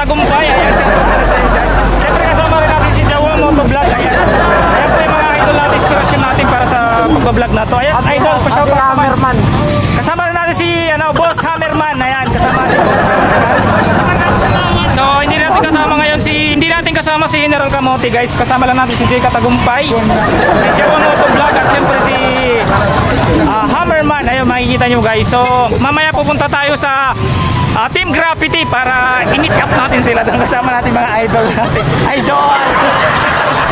Tagumpay. Ayan, siyempre siyempre kasama rin natin si Jawa Motovlog. Ayan. Ayan po yung mga idol natin, inspirasyon natin para sa pagbablog na to. Ayan, idol, pa-shout out naman. Kasama rin natin si Boss Hammerman. Ayan, kasama si Boss Hammerman. So, hindi natin kasama si General Kamote, guys. Kasama lang natin si Jeka Tagumpay, si Jawa Motovlog, at siyempre si Hammerman. Ayun, makikita nyo, guys. So, mamaya pupunta tayo sa Team Graffiti para i-meet up natin sila. Doon kasama natin mga idol natin. Idol!